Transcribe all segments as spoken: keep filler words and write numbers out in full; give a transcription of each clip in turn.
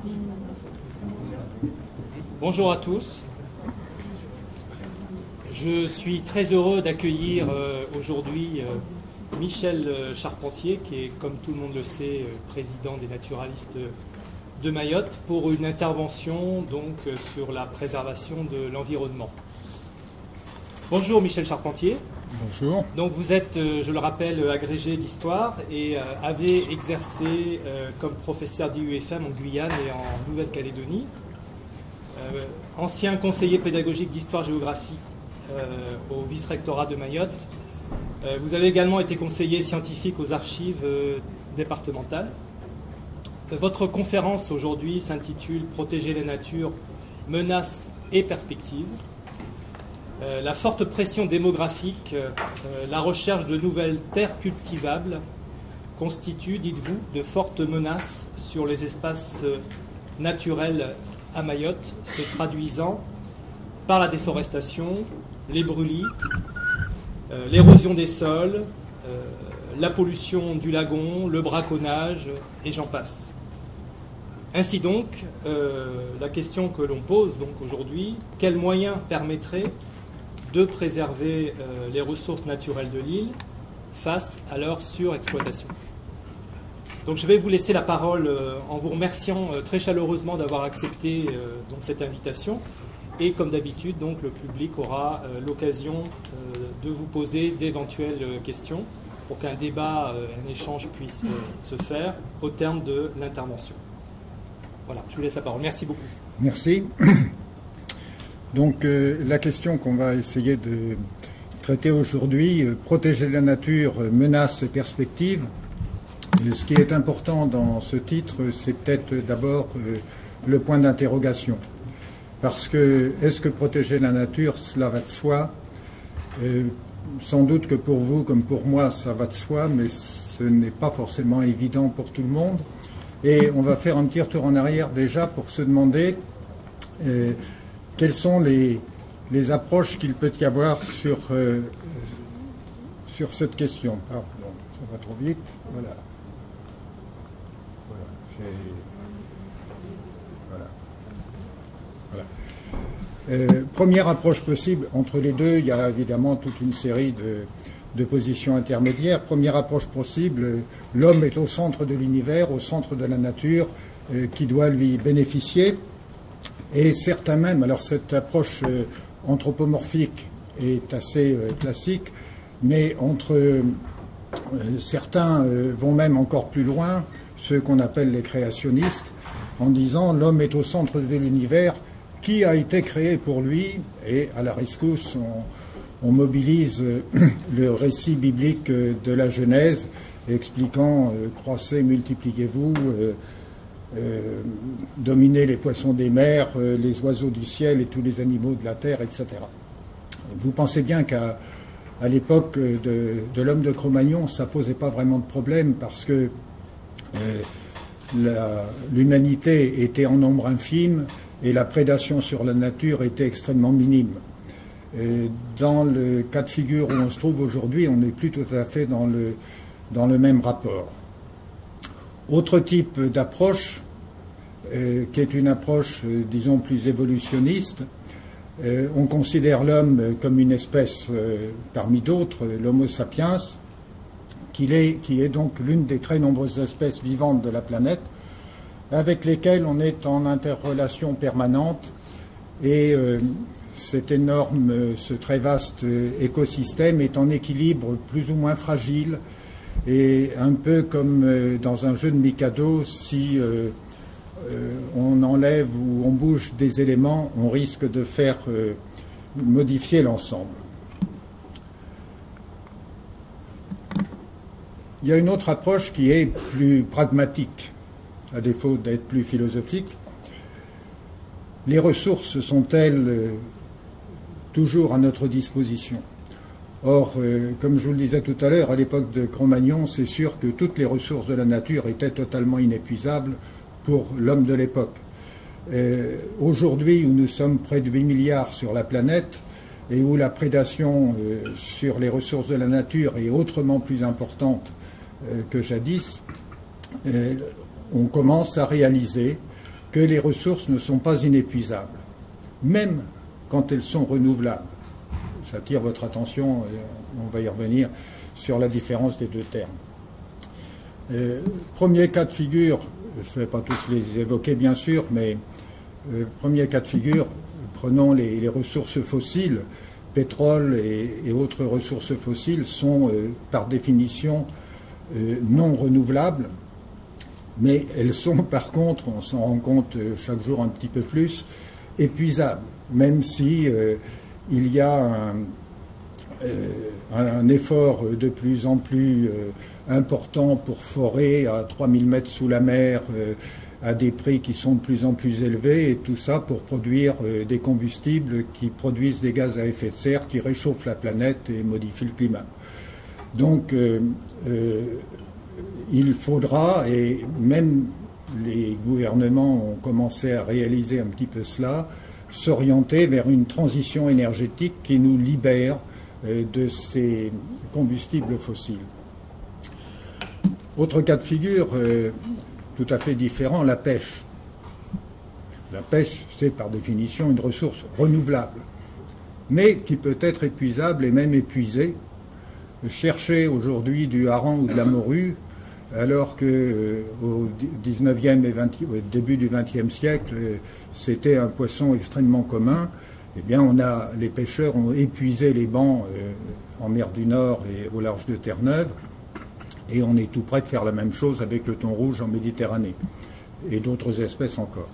Bonjour à tous. Je suis très heureux d'accueillir euh, aujourd'hui euh, Michel Charpentier, qui est, comme tout le monde le sait, euh, président des naturalistes de Mayotte, pour une intervention donc, euh, sur la préservation de l'environnement. Bonjour Michel Charpentier. Bonjour. Donc vous êtes, euh, je le rappelle, agrégé d'histoire et euh, avez exercé euh, comme professeur d'I U F M en Guyane et en Nouvelle-Calédonie. Euh, ancien conseiller pédagogique d'histoire-géographie euh, au vice-rectorat de Mayotte. Euh, vous avez également été conseiller scientifique aux archives euh, départementales. Euh, votre conférence aujourd'hui s'intitule « Protéger la nature, menaces et perspectives ». Euh, la forte pression démographique, euh, la recherche de nouvelles terres cultivables constituent, dites-vous, de fortes menaces sur les espaces euh, naturels à Mayotte, se traduisant par la déforestation, les brûlis, euh, l'érosion des sols, euh, la pollution du lagon, le braconnage, et j'en passe. Ainsi donc, euh, la question que l'on pose donc aujourd'hui, quels moyens permettraient de préserver euh, les ressources naturelles de l'île face à leur surexploitation? Donc je vais vous laisser la parole euh, en vous remerciant euh, très chaleureusement d'avoir accepté euh, donc cette invitation. Et comme d'habitude, donc le public aura euh, l'occasion euh, de vous poser d'éventuelles euh, questions pour qu'un débat, euh, un échange puisse euh, se faire au terme de l'intervention. Voilà, je vous laisse la parole. Merci beaucoup. Merci. Donc euh, la question qu'on va essayer de traiter aujourd'hui, euh, protéger la nature, euh, menaces et perspectives. Ce qui est important dans ce titre, c'est peut-être d'abord euh, le point d'interrogation. Parce que, est-ce que protéger la nature, cela va de soi? euh, Sans doute que pour vous, comme pour moi, ça va de soi, mais ce n'est pas forcément évident pour tout le monde. Et on va faire un petit retour en arrière déjà pour se demander euh, quelles sont les, les approches qu'il peut y avoir sur, euh, sur cette question. Ah, bon, ça va trop vite, voilà. Voilà. Voilà. Euh, première approche possible, entre les deux, il y a évidemment toute une série de, de positions intermédiaires. Première approche possible, l'homme est au centre de l'univers, au centre de la nature, euh, qui doit lui bénéficier. Et certains même, alors cette approche euh, anthropomorphique est assez euh, classique, mais entre euh, certains euh, vont même encore plus loin, ceux qu'on appelle les créationnistes, en disant l'homme est au centre de l'univers, qui a été créé pour lui, et à la rescousse, on, on mobilise le récit biblique de la Genèse, expliquant euh, croissez, multipliez-vous, euh, euh, dominez les poissons des mers, euh, les oiseaux du ciel et tous les animaux de la terre, et cetera. Vous pensez bien qu'à à l'époque de, de l'homme de Cro-Magnon, ça ne posait pas vraiment de problème parce que Euh, l'humanité était en nombre infime et la prédation sur la nature était extrêmement minime. Et dans le cas de figure où on se trouve aujourd'hui, on n'est plus tout à fait dans le, dans le même rapport. Autre type d'approche, euh, qui est une approche, euh, disons, plus évolutionniste, euh, on considère l'homme comme une espèce euh, parmi d'autres, l'Homo sapiens, Qui est, qui est donc l'une des très nombreuses espèces vivantes de la planète, avec lesquelles on est en interrelation permanente. Et euh, cet énorme, ce très vaste écosystème est en équilibre plus ou moins fragile, et un peu comme euh, dans un jeu de Mikado, si euh, euh, on enlève ou on bouge des éléments, on risque de faire euh, modifier l'ensemble. Il y a une autre approche qui est plus pragmatique, à défaut d'être plus philosophique. Les ressources sont-elles euh, toujours à notre disposition? Or, euh, comme je vous le disais tout à l'heure, à l'époque de Cro-Magnon, c'est sûr que toutes les ressources de la nature étaient totalement inépuisables pour l'homme de l'époque. Euh, Aujourd'hui, où nous sommes près de huit milliards sur la planète, et où la prédation euh, sur les ressources de la nature est autrement plus importante que jadis, on commence à réaliser que les ressources ne sont pas inépuisables, même quand elles sont renouvelables. J'attire votre attention, et on va y revenir, sur la différence des deux termes. Euh, premier cas de figure, je ne vais pas tous les évoquer bien sûr, mais euh, premier cas de figure, prenons les, les ressources fossiles, pétrole et, et autres ressources fossiles sont euh, par définition euh, non renouvelables, mais elles sont par contre, on s'en rend compte euh, chaque jour un petit peu plus, épuisables, même si euh, il y a un, euh, un effort de plus en plus euh, important pour forer à trois mille mètres sous la mer euh, à des prix qui sont de plus en plus élevés, et tout ça pour produire euh, des combustibles qui produisent des gaz à effet de serre, qui réchauffent la planète et modifient le climat. Donc euh, euh, il faudra, et même les gouvernements ont commencé à réaliser un petit peu cela, s'orienter vers une transition énergétique qui nous libère euh, de ces combustibles fossiles. Autre cas de figure, euh, tout à fait différent, la pêche. La pêche, c'est par définition une ressource renouvelable, mais qui peut être épuisable et même épuisée. Chercher aujourd'hui du hareng ou de la morue, alors que euh, au dix-neuvième et vingtième, au début du vingtième siècle, euh, c'était un poisson extrêmement commun, eh bien, on a, les pêcheurs ont épuisé les bancs euh, en mer du Nord et au large de Terre-Neuve, et on est tout près de faire la même chose avec le thon rouge en Méditerranée, et d'autres espèces encore.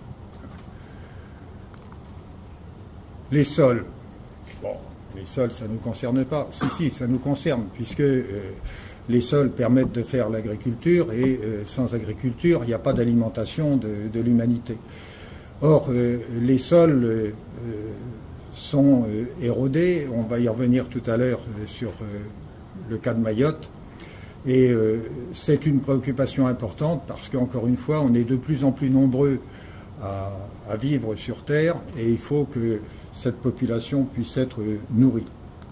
Les sols. Bon, les sols, ça ne nous concerne pas. Si, si, ça nous concerne, puisque euh, les sols permettent de faire l'agriculture, et euh, sans agriculture, il n'y a pas d'alimentation de, de l'humanité. Or, euh, les sols euh, sont euh, érodés, on va y revenir tout à l'heure euh, sur euh, le cas de Mayotte, et euh, c'est une préoccupation importante parce qu'encore une fois, on est de plus en plus nombreux à, à vivre sur Terre, et il faut que cette population puisse être nourrie.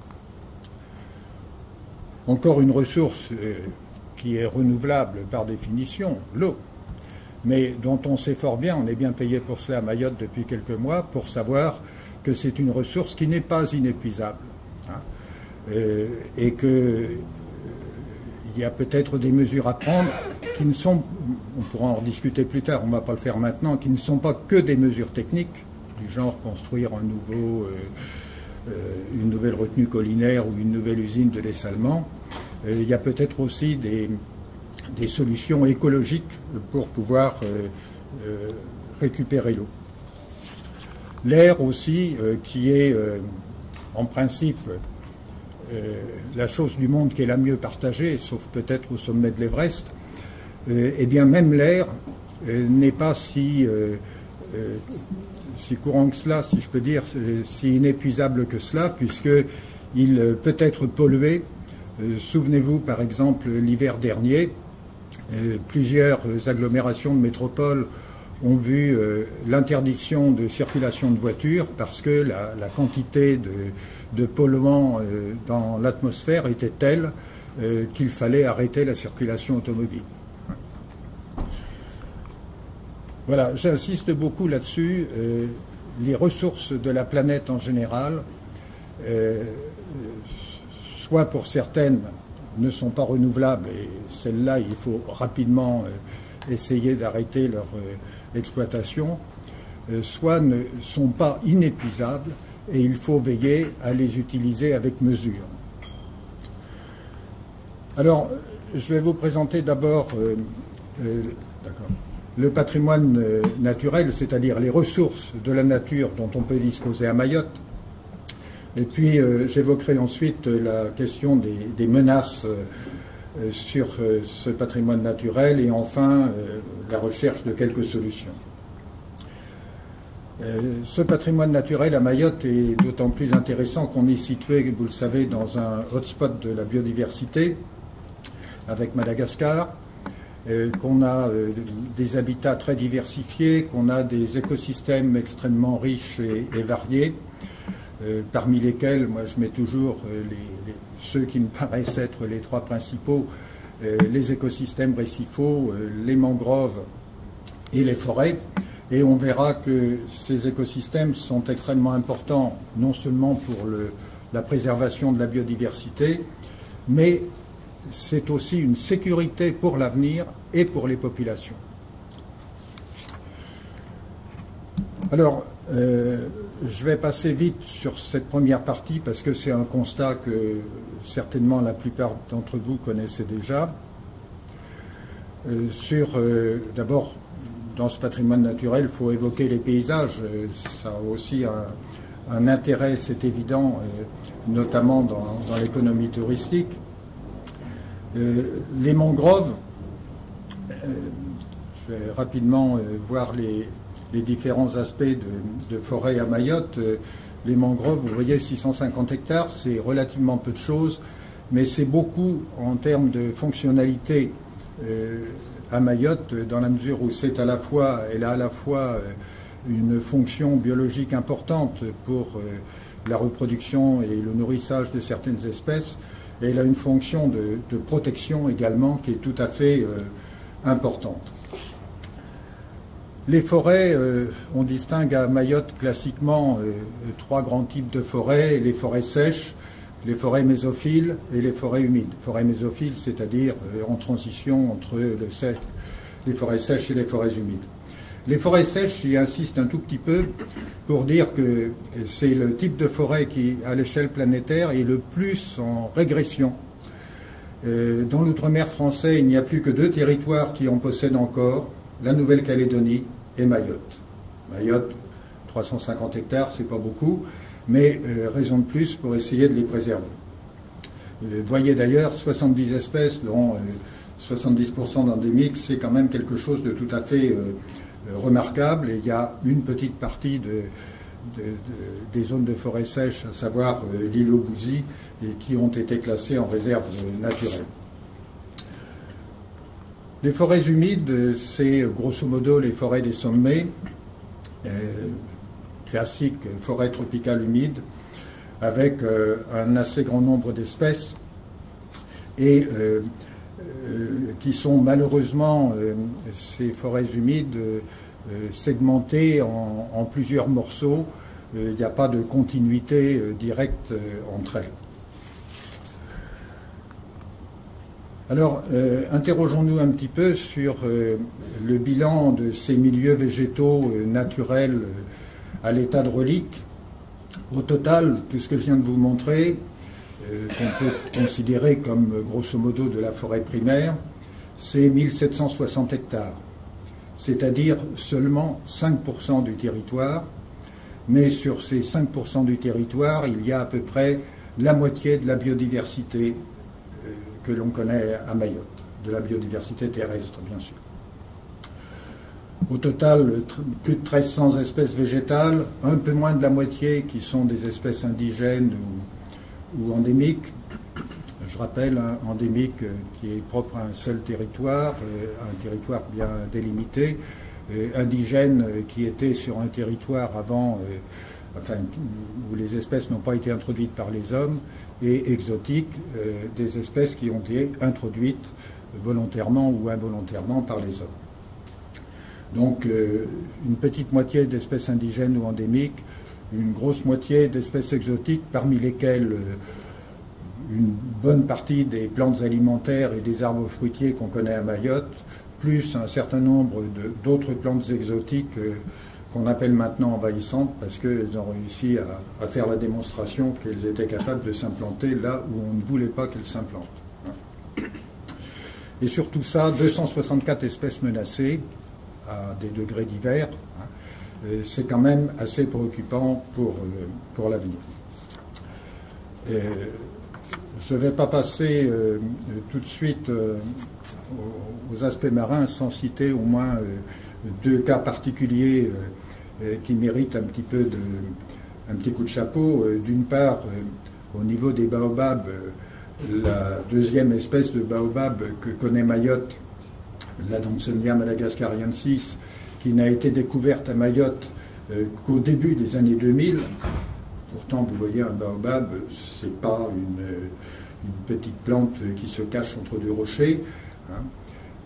Encore une ressource euh, qui est renouvelable par définition, l'eau, mais dont on sait fort bien, on est bien payé pour cela à Mayotte depuis quelques mois, pour savoir que c'est une ressource qui n'est pas inépuisable, hein, euh, et que euh, il y a peut-être des mesures à prendre qui ne sont, on pourra en rediscuter plus tard, on ne va pas le faire maintenant, qui ne sont pas que des mesures techniques, du genre construire un nouveau, euh, euh, une nouvelle retenue collinaire ou une nouvelle usine de dessalement. Euh, il y a peut-être aussi des, des solutions écologiques pour pouvoir euh, euh, récupérer l'eau. L'air aussi, euh, qui est euh, en principe euh, la chose du monde qui est la mieux partagée, sauf peut-être au sommet de l'Everest, euh, eh bien même l'air euh, n'est pas si... Euh, euh, si courant que cela, si je peux dire, si inépuisable que cela, puisqu'il peut être pollué. Euh, Souvenez-vous, par exemple, l'hiver dernier, euh, plusieurs agglomérations de métropoles ont vu euh, l'interdiction de circulation de voitures parce que la, la quantité de, de polluants euh, dans l'atmosphère était telle euh, qu'il fallait arrêter la circulation automobile. Voilà, j'insiste beaucoup là-dessus. Euh, les ressources de la planète en général, euh, soit pour certaines, ne sont pas renouvelables, et celles-là, il faut rapidement euh, essayer d'arrêter leur euh, exploitation, euh, soit ne sont pas inépuisables, et il faut veiller à les utiliser avec mesure. Alors, je vais vous présenter d'abord... Euh, euh, d'accord. Le patrimoine naturel, c'est-à-dire les ressources de la nature dont on peut disposer à Mayotte. Et puis euh, j'évoquerai ensuite la question des, des menaces euh, sur euh, ce patrimoine naturel, et enfin euh, la recherche de quelques solutions. Euh, ce patrimoine naturel à Mayotte est d'autant plus intéressant qu'on est situé, vous le savez, dans un hotspot de la biodiversité avec Madagascar. Euh, qu'on a euh, des habitats très diversifiés, qu'on a des écosystèmes extrêmement riches et, et variés, euh, parmi lesquels, moi je mets toujours euh, les, les, ceux qui me paraissent être les trois principaux, euh, les écosystèmes récifaux, euh, les mangroves et les forêts, Et on verra que ces écosystèmes sont extrêmement importants, non seulement pour le, la préservation de la biodiversité, mais c'est aussi une sécurité pour l'avenir et pour les populations. Alors, euh, je vais passer vite sur cette première partie parce que c'est un constat que certainement la plupart d'entre vous connaissez déjà. Euh, sur, euh, d'abord, dans ce patrimoine naturel, il faut évoquer les paysages. Euh, ça a aussi un, un intérêt, c'est évident, euh, notamment dans, dans l'économie touristique. Euh, les mangroves, euh, je vais rapidement euh, voir les, les différents aspects de, de forêt à Mayotte. Euh, les mangroves, vous voyez, six cent cinquante hectares, c'est relativement peu de choses, mais c'est beaucoup en termes de fonctionnalité euh, à Mayotte, dans la mesure où c'est à la fois, elle a à la fois euh, une fonction biologique importante pour euh, la reproduction et le nourrissage de certaines espèces, et elle a une fonction de, de protection également qui est tout à fait euh, importante. Les forêts, euh, on distingue à Mayotte classiquement euh, trois grands types de forêts, les forêts sèches, les forêts mésophiles et les forêts humides. Forêts mésophiles, c'est-à-dire euh, en transition entre le sèche, les forêts sèches et les forêts humides. Les forêts sèches, j'y insiste un tout petit peu pour dire que c'est le type de forêt qui, à l'échelle planétaire, est le plus en régression. Euh, dans l'outre-mer français, il n'y a plus que deux territoires qui en possèdent encore, la Nouvelle-Calédonie et Mayotte. Mayotte, trois cent cinquante hectares, c'est pas beaucoup, mais euh, raison de plus pour essayer de les préserver. Euh, voyez d'ailleurs, soixante-dix espèces, dont euh, soixante-dix pour cent d'endémiques, c'est quand même quelque chose de tout à fait euh, remarquable. Et il y a une petite partie de, de, de, des zones de forêt sèche, à savoir euh, l'île aux Bousies, et qui ont été classées en réserve naturelle. Les forêts humides, c'est grosso modo les forêts des sommets, euh, classique forêt tropicale humide, avec euh, un assez grand nombre d'espèces, et euh, euh, qui sont malheureusement, euh, ces forêts humides, euh, segmentées en, en plusieurs morceaux. Il n'y a pas de continuité euh, directe euh, entre elles. Alors, euh, interrogeons-nous un petit peu sur euh, le bilan de ces milieux végétaux euh, naturels euh, à l'état de relique. Au total, tout ce que je viens de vous montrer, euh, qu'on peut considérer comme euh, grosso modo de la forêt primaire, c'est mille sept cent soixante hectares, c'est-à-dire seulement cinq pour cent du territoire, mais sur ces cinq pour cent du territoire, il y a à peu près la moitié de la biodiversité que l'on connaît à Mayotte, de la biodiversité terrestre, bien sûr. Au total, plus de mille trois cents espèces végétales, un peu moins de la moitié qui sont des espèces indigènes ou, ou endémiques. Je rappelle, un endémique qui est propre à un seul territoire, un territoire bien délimité, indigène qui était sur un territoire avant, enfin, où les espèces n'ont pas été introduites par les hommes, et exotiques, euh, des espèces qui ont été introduites volontairement ou involontairement par les hommes. Donc euh, une petite moitié d'espèces indigènes ou endémiques, une grosse moitié d'espèces exotiques, parmi lesquelles euh, une bonne partie des plantes alimentaires et des arbres fruitiers qu'on connaît à Mayotte, plus un certain nombre d'autres plantes exotiques euh, qu'on appelle maintenant envahissantes parce qu'elles ont réussi à, à faire la démonstration qu'elles étaient capables de s'implanter là où on ne voulait pas qu'elles s'implantent. Et sur tout ça, deux cent soixante-quatre espèces menacées à des degrés divers. C'est quand même assez préoccupant pour, pour l'avenir. Je ne vais pas passer euh, tout de suite euh, aux aspects marins sans citer au moins euh, deux cas particuliers euh, qui méritent un petit peu de, un petit coup de chapeau. D'une part, euh, au niveau des baobabs, euh, la deuxième espèce de baobab que connaît Mayotte, la Dansonia madagascariensis, qui n'a été découverte à Mayotte euh, qu'au début des années deux mille. Pourtant, vous voyez, un baobab, c'est pas une, une petite plante qui se cache entre deux rochers. Hein.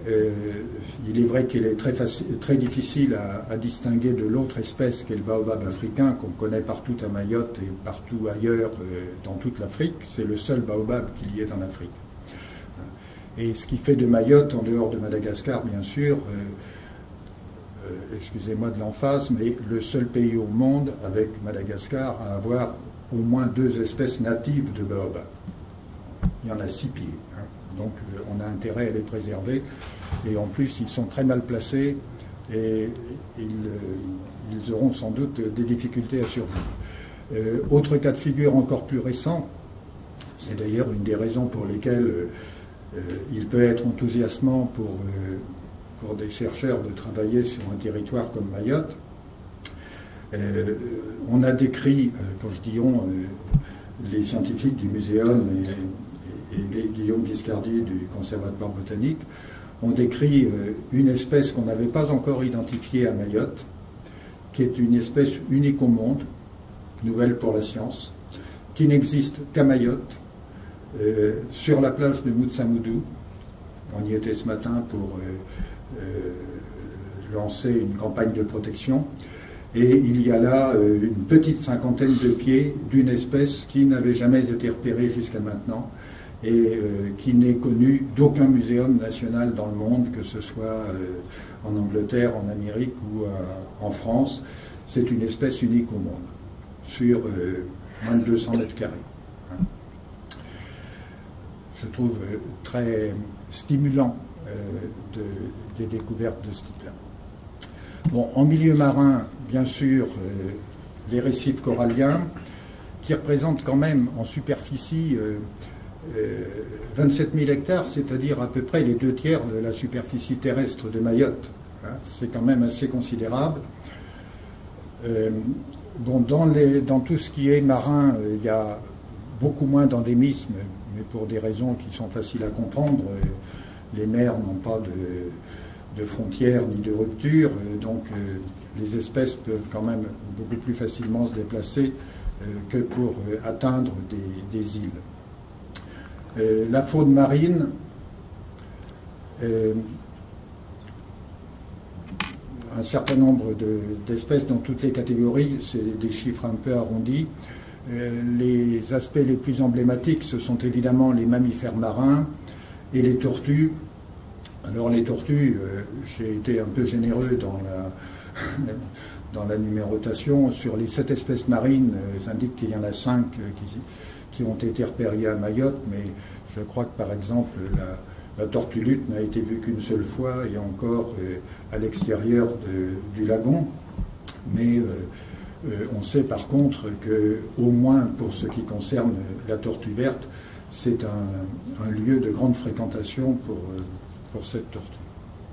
Euh, il est vrai qu'il est très, facile, très difficile à, à distinguer de l'autre espèce qu'est le baobab africain, qu'on connaît partout à Mayotte et partout ailleurs euh, dans toute l'Afrique. C'est le seul baobab qu'il y ait en Afrique. Et ce qui fait de Mayotte, en dehors de Madagascar bien sûr, euh, euh, excusez-moi de l'emphase, mais le seul pays au monde, avec Madagascar, à avoir au moins deux espèces natives de baobab. Il y en a six pieds. Hein. Donc euh, on a intérêt à les préserver. Et en plus, ils sont très mal placés et ils, euh, ils auront sans doute des difficultés à survivre. Euh, autre cas de figure encore plus récent, c'est d'ailleurs une des raisons pour lesquelles euh, euh, il peut être enthousiasmant pour, euh, pour des chercheurs de travailler sur un territoire comme Mayotte. Euh, on a décrit, euh, quand je dis on, euh, les scientifiques du muséum et, et, et Guillaume Viscardi du Conservatoire botanique, on décrit euh, une espèce qu'on n'avait pas encore identifiée à Mayotte, qui est une espèce unique au monde, nouvelle pour la science, qui n'existe qu'à Mayotte, euh, sur la plage de Moutsamoudou. On y était ce matin pour euh, euh, lancer une campagne de protection. Et il y a là euh, une petite cinquantaine de pieds d'une espèce qui n'avait jamais été repérée jusqu'à maintenant, et euh, qui n'est connu d'aucun muséum national dans le monde, que ce soit euh, en Angleterre, en Amérique ou euh, en France. C'est une espèce unique au monde, sur euh, moins de deux cents mètres carrés. Hein. Je trouve euh, très stimulant euh, de, des découvertes de ce type-là. Bon, en milieu marin, bien sûr, euh, les récifs coralliens, qui représentent quand même en superficie euh, Euh, vingt-sept mille hectares, c'est-à-dire à peu près les deux tiers de la superficie terrestre de Mayotte. Hein, c'est quand même assez considérable. Euh, bon, dans, les, dans tout ce qui est marin, il euh, y a beaucoup moins d'endémisme, mais pour des raisons qui sont faciles à comprendre. Euh, les mers n'ont pas de, de frontières ni de rupture, euh, donc euh, les espèces peuvent quand même beaucoup plus facilement se déplacer euh, que pour euh, atteindre des, des îles. Euh, la faune marine, euh, un certain nombre d'espèces dans toutes les catégories, c'est des chiffres un peu arrondis. Euh, les aspects les plus emblématiques, ce sont évidemment les mammifères marins et les tortues. Alors les tortues, euh, j'ai été un peu généreux dans la, dans la numérotation. Sur les sept espèces marines, euh, j'indique qu'il y en a cinq euh, qui... qui ont été repérés à Mayotte, mais je crois que par exemple la, la tortue lutte n'a été vue qu'une seule fois et encore euh, à l'extérieur du lagon. Mais euh, euh, on sait par contre que, au moins pour ce qui concerne la tortue verte, c'est un, un lieu de grande fréquentation pour, euh, pour cette tortue.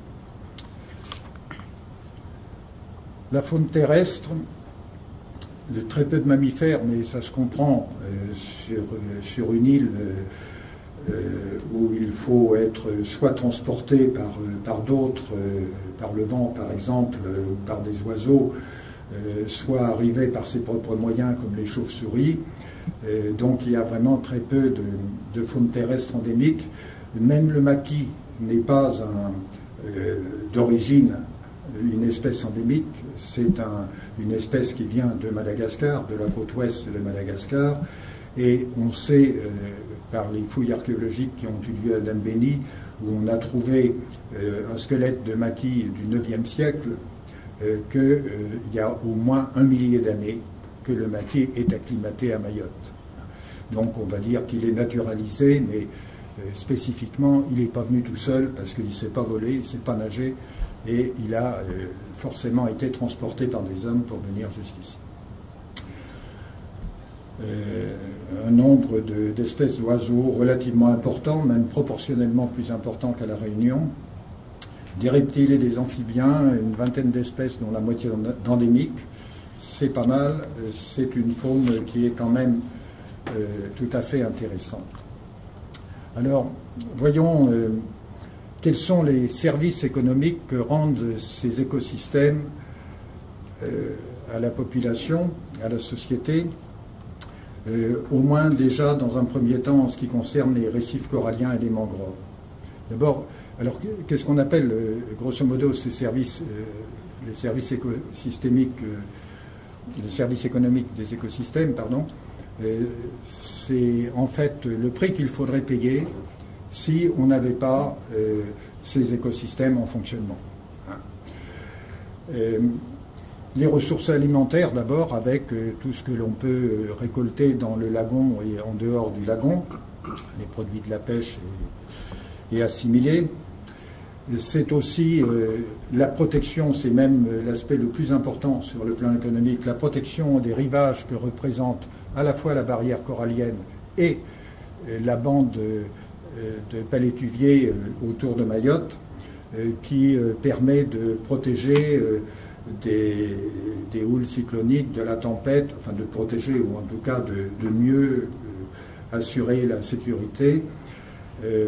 La faune terrestre, de très peu de mammifères, mais ça se comprend euh, sur, euh, sur une île euh, euh, où il faut être soit transporté par, euh, par d'autres, euh, par le vent par exemple, euh, ou par des oiseaux, euh, soit arriver par ses propres moyens comme les chauves-souris. Euh, donc il y a vraiment très peu de, de faune terrestre endémique. Même le maquis n'est pas euh, d'origine une espèce endémique, c'est un, une espèce qui vient de Madagascar, de la côte ouest de Madagascar, et on sait euh, par les fouilles archéologiques qui ont eu lieu à Dambéni, où on a trouvé euh, un squelette de maquis du neuvième siècle, euh, qu'il euh, y a au moins un millier d'années que le maquis est acclimaté à Mayotte. Donc on va dire qu'il est naturalisé, mais euh, spécifiquement, il n'est pas venu tout seul parce qu'il ne sait pas voler, il ne sait pas nager, et il a euh, forcément été transporté par des hommes pour venir jusqu'ici. Euh, un nombre d'espèces de, d'oiseaux relativement important, même proportionnellement plus important qu'à La Réunion. Des reptiles et des amphibiens, une vingtaine d'espèces dont la moitié d'endémiques. C'est pas mal, c'est une faune qui est quand même euh, tout à fait intéressante. Alors, voyons... Euh, Quels sont les services économiques que rendent ces écosystèmes euh, à la population, à la société, euh, au moins déjà dans un premier temps en ce qui concerne les récifs coralliens et les mangroves. D'abord, Alors, qu'est-ce qu'on appelle, grosso modo, ces services, les services écosystémiques, les services économiques des écosystèmes, pardon, c'est en fait le prix qu'il faudrait payer si on n'avait pas euh, ces écosystèmes en fonctionnement. Hein. Euh, les ressources alimentaires, d'abord, avec euh, tout ce que l'on peut récolter dans le lagon et en dehors du lagon, les produits de la pêche et, et assimilés. C'est aussi euh, la protection, c'est même l'aspect le plus important sur le plan économique, la protection des rivages que représente à la fois la barrière corallienne et euh, la bande euh, de palétuviers euh, autour de Mayotte, euh, qui euh, permet de protéger euh, des, des houles cycloniques, de la tempête, enfin de protéger ou en tout cas de, de mieux euh, assurer la sécurité. Euh,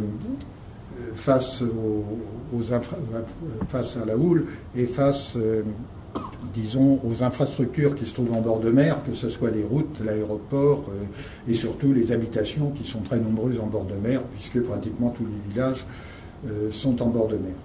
face, aux, aux infra, face à la houle et face, euh, disons, aux infrastructures qui se trouvent en bord de mer, que ce soit les routes, l'aéroport euh, et surtout les habitations qui sont très nombreuses en bord de mer, puisque pratiquement tous les villages euh, sont en bord de mer.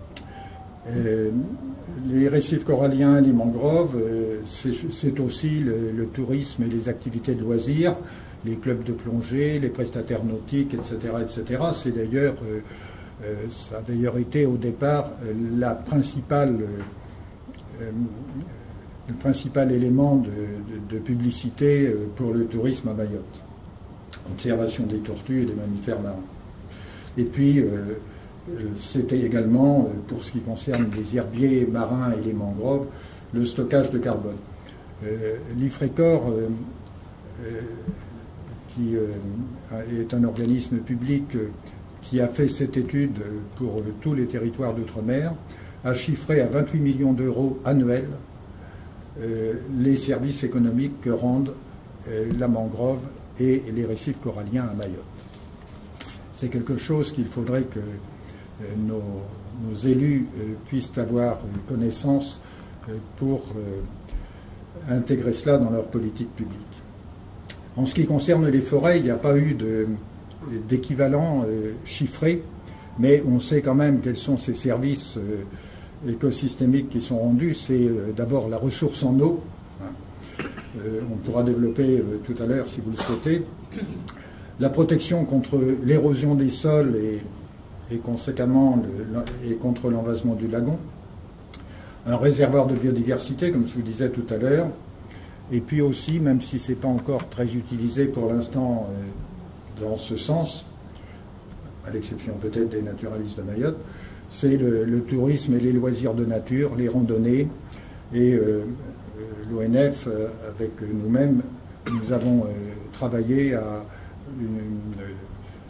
Euh, les récifs coralliens, les mangroves, euh, c'est aussi le, le tourisme et les activités de loisirs, les clubs de plongée, les prestataires nautiques, et cetera, et cetera. C'est d'ailleurs, euh, euh, ça a d'ailleurs été au départ euh, la principale, euh, le principal élément de, de, de publicité euh, pour le tourisme à Mayotte. Observation des tortues et des mammifères marins. Et puis, euh, c'était également, pour ce qui concerne les herbiers marins et les mangroves, le stockage de carbone. Euh, L'IFRECOR, euh, euh, qui euh, est un organisme public euh, qui a fait cette étude pour euh, tous les territoires d'outre-mer, a chiffré à vingt-huit millions d'euros annuels euh, les services économiques que rendent euh, la mangrove et les récifs coralliens à Mayotte. C'est quelque chose qu'il faudrait que euh, nos, nos élus euh, puissent avoir connaissance euh, pour euh, intégrer cela dans leur politique publique. En ce qui concerne les forêts, il n'y a pas eu d'équivalent euh, chiffré, mais on sait quand même quels sont ces services euh, écosystémiques qui sont rendus. C'est euh, d'abord la ressource en eau. Euh, on pourra développer euh, tout à l'heure si vous le souhaitez. La protection contre l'érosion des sols et, et conséquemment le, et contre l'envasement du lagon. Un réservoir de biodiversité, comme je vous disais tout à l'heure. Et puis aussi, même si ce n'est pas encore très utilisé pour l'instant euh, dans ce sens, à l'exception peut-être des naturalistes de Mayotte, c'est le, le tourisme et les loisirs de nature, les randonnées. Et euh, l'O N F, euh, avec nous-mêmes, nous avons euh, travaillé à une, une euh,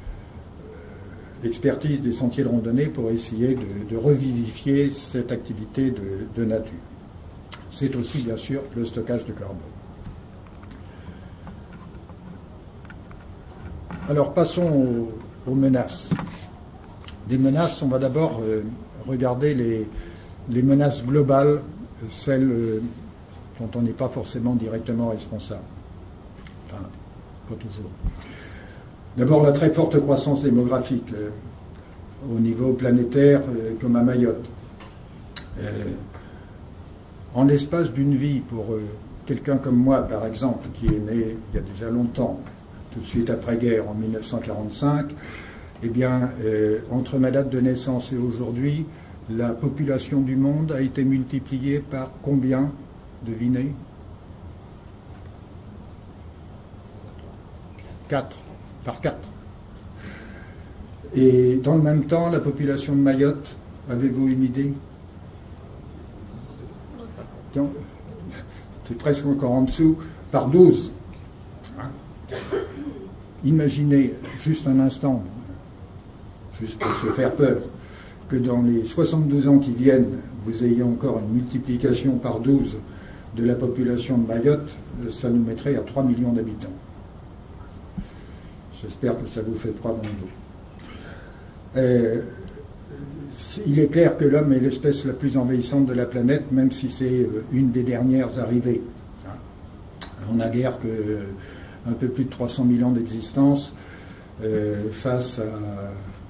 expertise des sentiers de randonnée pour essayer de, de revivifier cette activité de, de nature. C'est aussi, bien sûr, le stockage de carbone. Alors, passons aux, aux menaces. Des menaces, on va d'abord euh, regarder les, les menaces globales, celles euh, dont on n'est pas forcément directement responsable. Enfin, pas toujours. D'abord, la très forte croissance démographique euh, au niveau planétaire, euh, comme à Mayotte. Euh, En l'espace d'une vie, pour euh, quelqu'un comme moi, par exemple, qui est né il y a déjà longtemps, tout de suite après-guerre, en mille neuf cent quarante-cinq, eh bien, euh, entre ma date de naissance et aujourd'hui, la population du monde a été multipliée par combien? Devinez? Quatre. Par quatre. Et dans le même temps, la population de Mayotte, avez-vous une idée? C'est presque encore en dessous, par douze. Imaginez juste un instant, juste pour se faire peur, que dans les soixante-douze ans qui viennent, vous ayez encore une multiplication par douze de la population de Mayotte, ça nous mettrait à trois millions d'habitants. J'espère que ça vous fait froid dans le dos. Euh, Il est clair que l'homme est l'espèce la plus envahissante de la planète, même si c'est une des dernières arrivées. On n'a guère que un peu plus de trois cent mille ans d'existence euh, face à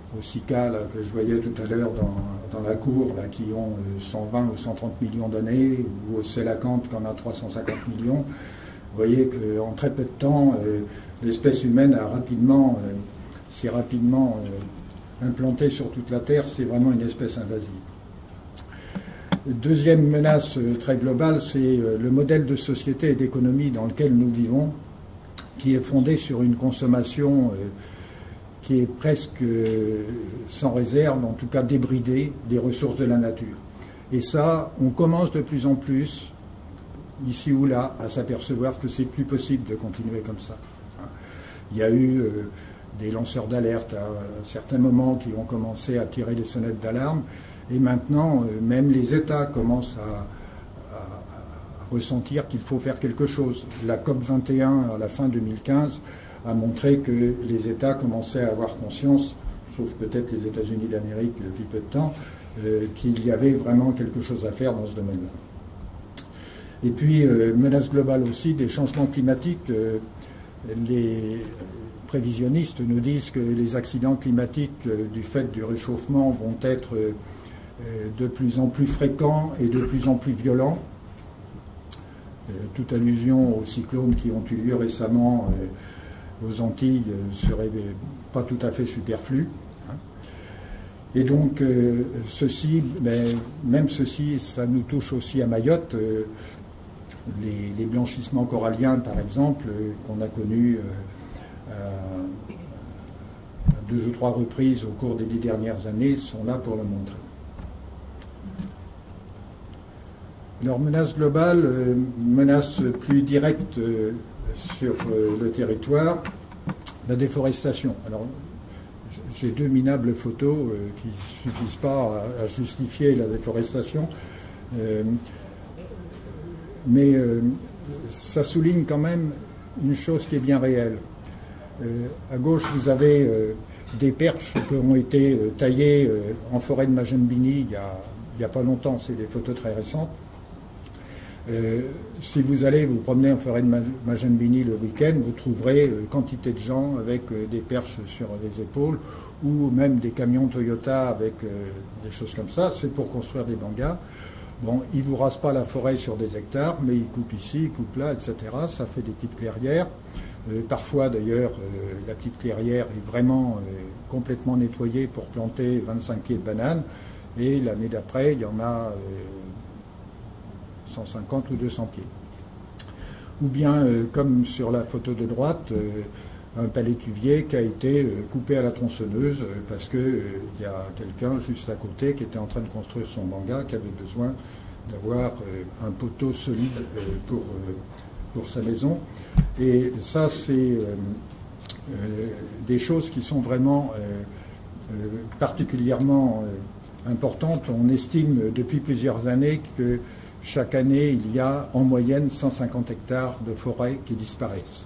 au SICA là, que je voyais tout à l'heure dans, dans la cour, là, qui ont cent vingt ou cent trente millions d'années, ou au Sélacanthe qui en a trois cent cinquante millions. Vous voyez qu'en très peu de temps, euh, l'espèce humaine a rapidement, euh, s'est rapidement euh, implantée sur toute la Terre. C'est vraiment une espèce invasive. Deuxième menace euh, très globale, c'est euh, le modèle de société et d'économie dans lequel nous vivons, qui est fondé sur une consommation euh, qui est presque euh, sans réserve, en tout cas débridée, des ressources de la nature. Et ça, on commence de plus en plus, ici ou là, à s'apercevoir que c'est plus possible de continuer comme ça. Il y a eu euh, des lanceurs d'alerte à certains moments qui ont commencé à tirer les sonnettes d'alarme, et maintenant, euh, même les États commencent à, à, à ressentir qu'il faut faire quelque chose. La COP vingt et un, à la fin deux mille quinze, a montré que les États commençaient à avoir conscience, sauf peut-être les États-Unis d'Amérique depuis peu de temps, euh, qu'il y avait vraiment quelque chose à faire dans ce domaine-là. Et puis, euh, menace globale aussi des changements climatiques. Euh, les prévisionnistes nous disent que les accidents climatiques euh, du fait du réchauffement vont être euh, de plus en plus fréquents et de plus en plus violents. Euh, toute allusion aux cyclones qui ont eu lieu récemment euh, aux Antilles euh, serait pas tout à fait superflue. Hein. Et donc, euh, ceci, ben, même ceci, ça nous touche aussi à Mayotte. Euh, Les, les blanchissements coralliens, par exemple, euh, qu'on a connus euh, à, à deux ou trois reprises au cours des dix dernières années, sont là pour le montrer. Alors, menace globale, euh, menace plus directe euh, sur euh, le territoire, la déforestation. Alors, j'ai deux minables photos euh, qui ne suffisent pas à, à justifier la déforestation. Euh, Mais euh, ça souligne quand même une chose qui est bien réelle. Euh, à gauche, vous avez euh, des perches qui ont été euh, taillées euh, en forêt de Magenbini il y a, il y a pas longtemps, c'est des photos très récentes. Euh, si vous allez vous promener en forêt de Magenbini le week-end, vous trouverez euh, quantité de gens avec euh, des perches sur les épaules, ou même des camions Toyota avec euh, des choses comme ça. C'est pour construire des bangas. Bon, ils ne vous rasent pas la forêt sur des hectares, mais ils coupent ici, ils coupent là, et cetera. Ça fait des petites clairières. Euh, parfois, d'ailleurs, euh, la petite clairière est vraiment euh, complètement nettoyée pour planter vingt-cinq pieds de bananes. Et l'année d'après, il y en a euh, cent cinquante ou deux cents pieds. Ou bien, euh, comme sur la photo de droite, euh, un palétuvier qui a été euh, coupé à la tronçonneuse euh, parce qu'il euh, y a quelqu'un juste à côté qui était en train de construire son banga, qui avait besoin d'avoir euh, un poteau solide euh, pour, euh, pour sa maison. Et ça, c'est euh, euh, des choses qui sont vraiment euh, euh, particulièrement euh, importantes. On estime depuis plusieurs années que chaque année, il y a en moyenne cent cinquante hectares de forêt qui disparaissent.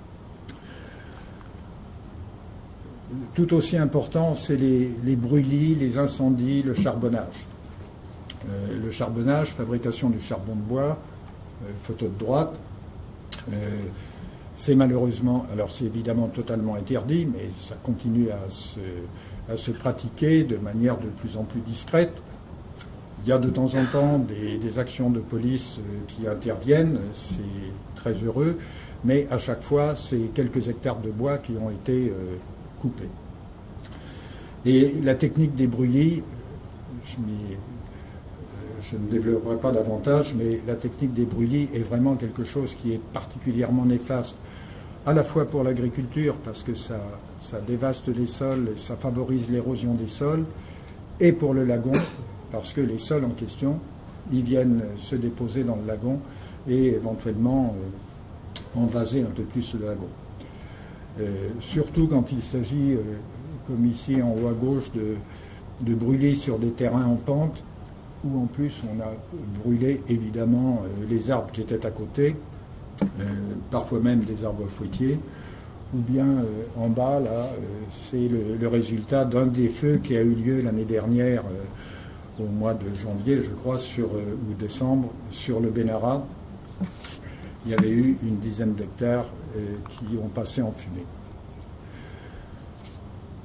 Tout aussi important, c'est les, les brûlis, les incendies, le charbonnage. Euh, le charbonnage, fabrication du charbon de bois, euh, photo de droite, euh, c'est malheureusement, alors c'est évidemment totalement interdit, mais ça continue à se, à se pratiquer de manière de plus en plus discrète. Il y a de temps en temps des, des actions de police euh, qui interviennent, c'est très heureux, mais à chaque fois, c'est quelques hectares de bois qui ont été euh, coupés. Et la technique des brûlis, je, je ne développerai pas davantage, mais la technique des brûlis est vraiment quelque chose qui est particulièrement néfaste, à la fois pour l'agriculture, parce que ça, ça dévaste les sols, ça favorise l'érosion des sols, et pour le lagon, parce que les sols en question, ils viennent se déposer dans le lagon et éventuellement euh, envaser un peu plus le lagon. Euh, surtout quand il s'agit, euh, comme ici en haut à gauche, de, de brûler sur des terrains en pente, où en plus on a brûlé évidemment euh, les arbres qui étaient à côté, euh, parfois même des arbres fouettiers, ou bien euh, en bas, là, euh, c'est le, le résultat d'un des feux qui a eu lieu l'année dernière, euh, au mois de janvier, je crois, sur, euh, ou décembre, sur le Bénara. Il y avait eu une dizaine d'hectares euh, qui ont passé en fumée.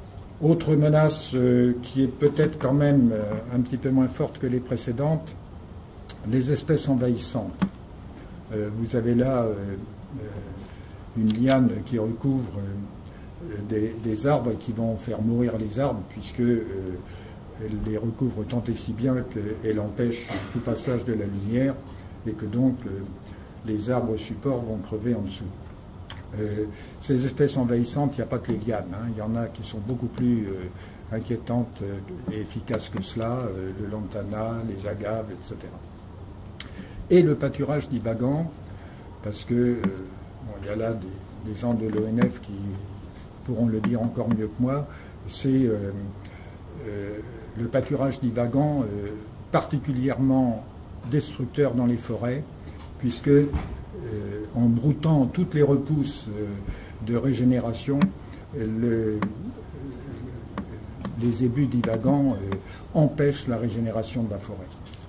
Autre menace euh, qui est peut-être quand même euh, un petit peu moins forte que les précédentes, les espèces envahissantes. Euh, vous avez là euh, euh, une liane qui recouvre euh, des, des arbres et qui vont faire mourir les arbres, puisque euh, elle les recouvre tant et si bien qu'elle empêche tout passage de la lumière et que donc euh, les arbres supports vont crever en dessous. Euh, ces espèces envahissantes, il n'y a pas que les lianes, hein, il y en a qui sont beaucoup plus euh, inquiétantes euh, et efficaces que cela, euh, le lantana, les agaves, et cetera. Et le pâturage divagant, parce que euh, bon, il y a là des, des gens de l'O N F qui pourront le dire encore mieux que moi, c'est euh, euh, le pâturage divagant euh, particulièrement destructeur dans les forêts, puisque euh, en broutant toutes les repousses euh, de régénération, le, euh, les ébus divagants euh, empêchent la régénération de la forêt.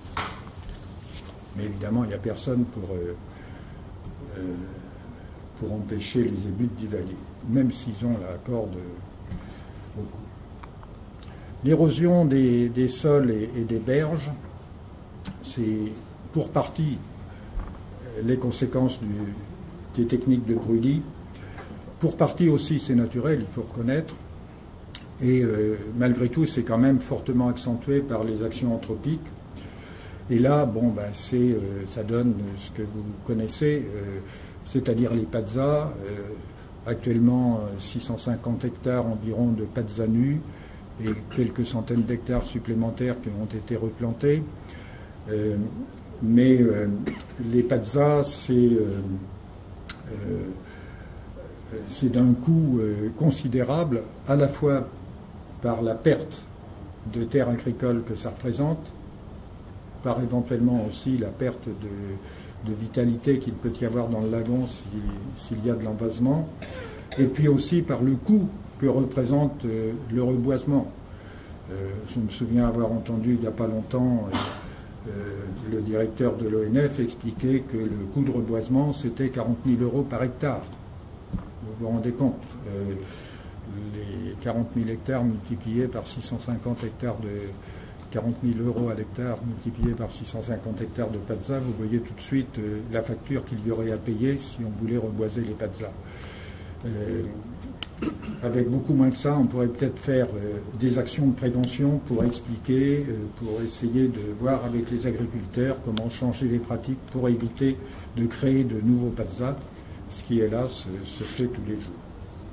Mais évidemment, il n'y a personne pour, euh, euh, pour empêcher les ébus de divaguer, même s'ils ont la corde au cou. L'érosion des, des sols et, et des berges, c'est pour partie les conséquences du, des techniques de brûlis. Pour partie aussi, c'est naturel, il faut reconnaître. Et euh, malgré tout, c'est quand même fortement accentué par les actions anthropiques. Et là, bon, ben, c'est, euh, ça donne ce que vous connaissez, euh, c'est-à-dire les pazzas. Euh, actuellement, six cent cinquante hectares environ de pazzas nus et quelques centaines d'hectares supplémentaires qui ont été replantés. Euh, mais euh, les pazzas, c'est euh, euh, c'est d'un coût euh, considérable, à la fois par la perte de terres agricoles que ça représente, par éventuellement aussi la perte de, de vitalité qu'il peut y avoir dans le lagon s'il y a de l'envasement, et puis aussi par le coût que représente euh, le reboisement. Euh, je me souviens avoir entendu il n'y a pas longtemps euh, euh, le directeur de l'O N F expliquer que le coût de reboisement c'était quarante mille euros par hectare. Vous vous rendez compte, euh, les quarante mille hectares multipliés par six cent cinquante hectares de quarante mille euros à l'hectare multipliés par six cent cinquante hectares de pazzas, vous voyez tout de suite euh, la facture qu'il y aurait à payer si on voulait reboiser les pazzas. Euh, avec beaucoup moins que ça, on pourrait peut-être faire euh, des actions de prévention pour expliquer, euh, pour essayer de voir avec les agriculteurs comment changer les pratiques pour éviter de créer de nouveaux pazzas, ce qui hélas se fait tous les jours.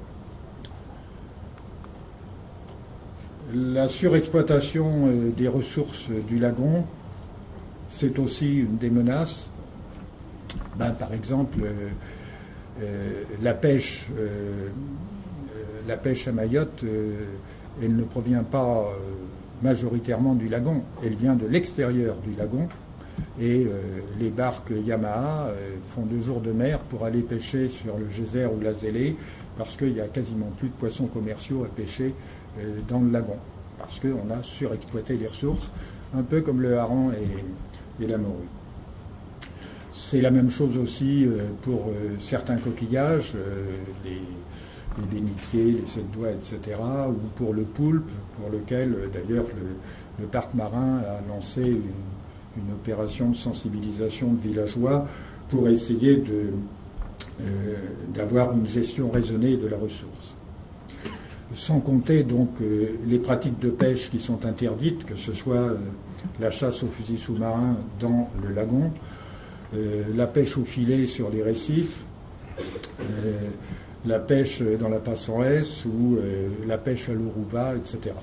La surexploitation euh, des ressources du lagon, c'est aussi une des menaces. Ben, par exemple, euh, euh, la pêche, euh, la pêche à Mayotte, euh, elle ne provient pas euh, majoritairement du lagon, elle vient de l'extérieur du lagon. Et euh, les barques Yamaha euh, font deux jours de mer pour aller pêcher sur le geyser ou la zélée, parce qu'il n'y a quasiment plus de poissons commerciaux à pêcher euh, dans le lagon, parce qu'on a surexploité les ressources, un peu comme le hareng et, et la morue. C'est la même chose aussi euh, pour euh, certains coquillages, euh, les, les bénitiers, les sept doigts, et cetera, ou pour le poulpe, pour lequel euh, d'ailleurs le, le parc marin a lancé une, une opération de sensibilisation de villageois pour essayer de, euh, d'avoir une gestion raisonnée de la ressource. Sans compter donc euh, les pratiques de pêche qui sont interdites, que ce soit euh, la chasse au fusil sous-marin dans le lagon, euh, la pêche au filet sur les récifs, euh, la pêche dans la passe en S ou euh, la pêche à l'Ourouva, et cetera.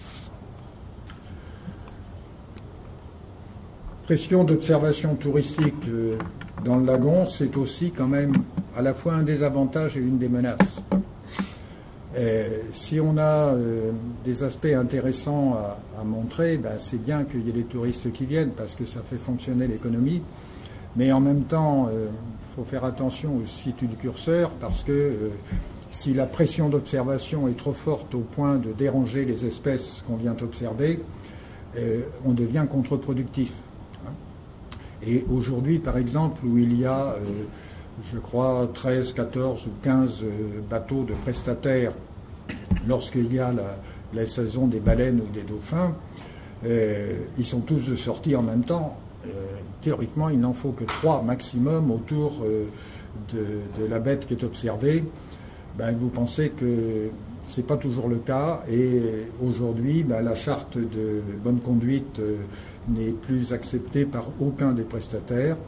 Pression d'observation touristique euh, dans le lagon, c'est aussi quand même à la fois un des avantages et une des menaces. Et si on a euh, des aspects intéressants à, à montrer, ben c'est bien qu'il y ait des touristes qui viennent parce que ça fait fonctionner l'économie. Mais en même temps, il euh, faut faire attention au situe du curseur parce que euh, si la pression d'observation est trop forte au point de déranger les espèces qu'on vient observer, euh, on devient contre-productif. Et aujourd'hui, par exemple, où il y a, euh, je crois, treize, quatorze ou quinze euh, bateaux de prestataires, lorsqu'il y a la, la saison des baleines ou des dauphins, euh, ils sont tous de sortie en même temps. Euh, théoriquement, il n'en faut que trois maximum autour euh, de, de la bête qui est observée. Ben, vous pensez que ce n'est pas toujours le cas, et aujourd'hui, ben, la charte de bonne conduite euh, n'est plus acceptée par aucun des prestataires.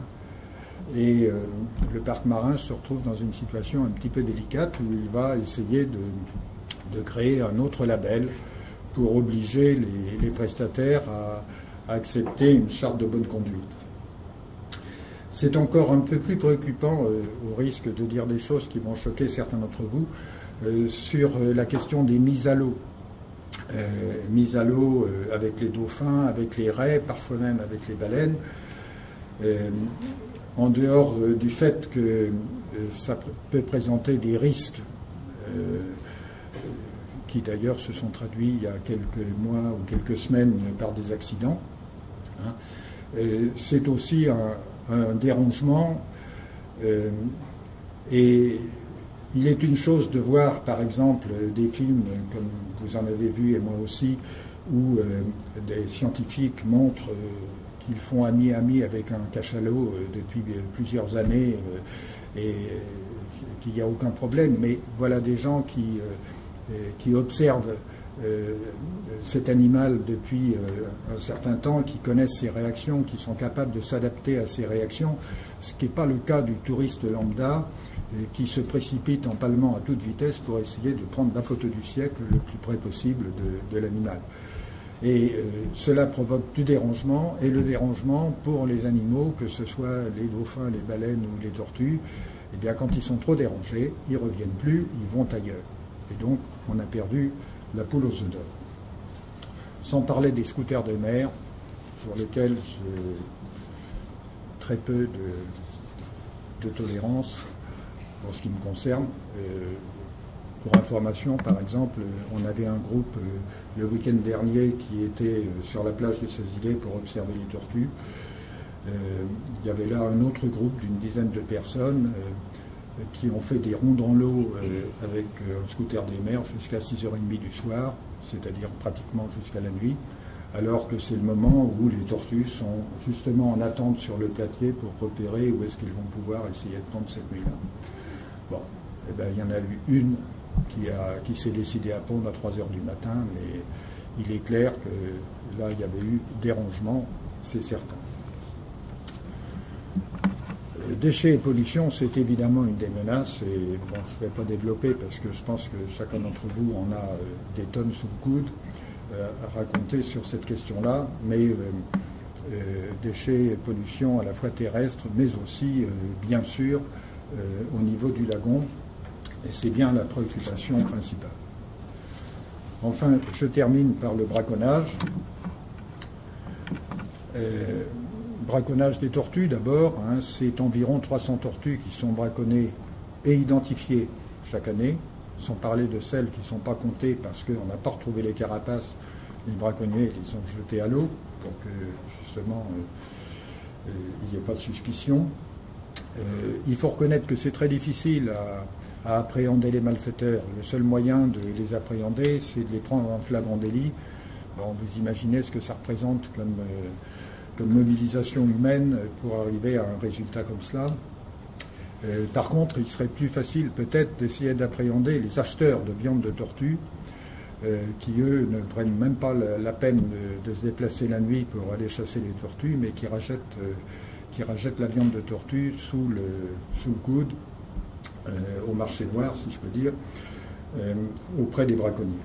Et euh, le parc marin se retrouve dans une situation un petit peu délicate où il va essayer de, de créer un autre label pour obliger les, les prestataires à, à accepter une charte de bonne conduite. C'est encore un peu plus préoccupant, euh, au risque de dire des choses qui vont choquer certains d'entre vous, euh, sur euh, la question des mises à l'eau. Euh, mises à l'eau euh, avec les dauphins, avec les raies, parfois même avec les baleines. Euh, en dehors euh, du fait que euh, ça peut présenter des risques, euh, qui d'ailleurs se sont traduits il y a quelques mois ou quelques semaines par des accidents, hein, c'est aussi un, un dérangement. Euh, et il est une chose de voir, par exemple, des films, comme vous en avez vu et moi aussi, où euh, des scientifiques montrent euh, qu'ils font ami-ami avec un cachalot euh, depuis plusieurs années euh, et euh, qu'il n'y a aucun problème. Mais voilà des gens qui, euh, qui observent euh, cet animal depuis euh, un certain temps, qui connaissent ses réactions, qui sont capables de s'adapter à ses réactions, ce qui n'est pas le cas du touriste lambda et qui se précipite en palmant à toute vitesse pour essayer de prendre la photo du siècle le plus près possible de, de l'animal. Et euh, cela provoque du dérangement, et le dérangement pour les animaux, que ce soit les dauphins, les baleines ou les tortues, eh bien quand ils sont trop dérangés, ils ne reviennent plus, ils vont ailleurs. Et donc on a perdu la poule aux œufs d'or. Sans parler des scooters de mer, pour lesquels j'ai très peu de, de tolérance en ce qui me concerne. Euh, Pour information, par exemple, on avait un groupe euh, le week-end dernier qui était euh, sur la plage de Sazilé pour observer les tortues. Euh, il y avait là un autre groupe d'une dizaine de personnes euh, qui ont fait des ronds dans l'eau euh, avec euh, un scooter des mers jusqu'à six heures trente du soir, c'est-à-dire pratiquement jusqu'à la nuit, alors que c'est le moment où les tortues sont justement en attente sur le platier pour repérer où est-ce qu'elles vont pouvoir essayer de prendre cette nuit-là. Bon, eh ben, il y en a eu une qui, a, qui s'est décidé à pondre à trois heures du matin, mais il est clair que là, il y avait eu dérangement, c'est certain. Déchets et pollution, c'est évidemment une des menaces, et bon, je ne vais pas développer parce que je pense que chacun d'entre vous en a euh, des tonnes sous le coude euh, à raconter sur cette question-là, mais euh, euh, déchets et pollution à la fois terrestres, mais aussi, euh, bien sûr, euh, au niveau du lagon. Et c'est bien la préoccupation principale. Enfin, je termine par le braconnage. Euh, braconnage des tortues d'abord, hein, c'est environ trois cents tortues qui sont braconnées et identifiées chaque année, sans parler de celles qui ne sont pas comptées parce qu'on n'a pas retrouvé les carapaces. Les braconniers les ont jetées à l'eau pour que justement euh, euh, il n'y ait pas de suspicion. Euh, il faut reconnaître que c'est très difficile à à appréhender les malfaiteurs. Le seul moyen de les appréhender, c'est de les prendre en flagrant délit. Bon, vous imaginez ce que ça représente comme, euh, comme mobilisation humaine pour arriver à un résultat comme cela. Euh, par contre, il serait plus facile peut-être d'essayer d'appréhender les acheteurs de viande de tortue, euh, qui eux ne prennent même pas la, la peine de, de se déplacer la nuit pour aller chasser les tortues, mais qui rachètent, euh, qui rachètent la viande de tortue sous le, sous le coude, Euh, au marché noir, si je peux dire, euh, auprès des braconniers.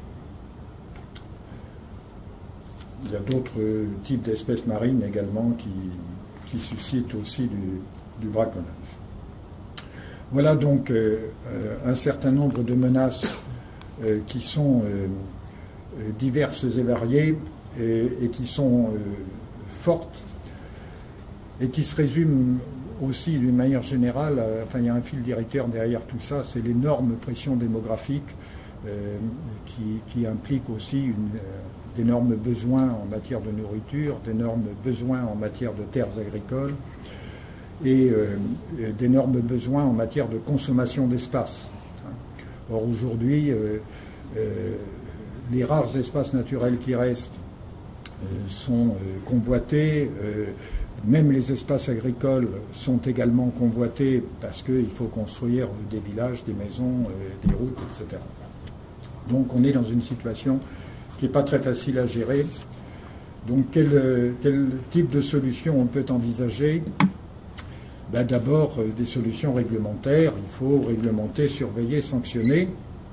Il y a d'autres types d'espèces marines également qui, qui suscitent aussi du, du braconnage. Voilà donc euh, un certain nombre de menaces euh, qui sont euh, diverses et variées et, et qui sont euh, fortes et qui se résument aussi d'une manière générale, euh, enfin il y a un fil directeur derrière tout ça, c'est l'énorme pression démographique euh, qui, qui implique aussi une, euh, d'énormes besoins en matière de nourriture, d'énormes besoins en matière de terres agricoles et euh, d'énormes besoins en matière de consommation d'espace. Or aujourd'hui, euh, euh, les rares espaces naturels qui restent euh, sont euh, convoités. Euh, même les espaces agricoles sont également convoités parce qu'il faut construire des villages, des maisons, euh, des routes, et cetera. Donc on est dans une situation qui n'est pas très facile à gérer. Donc quel, quel type de solution on peut envisager? Ben, d'abord, euh, des solutions réglementaires. Il faut réglementer, surveiller, sanctionner.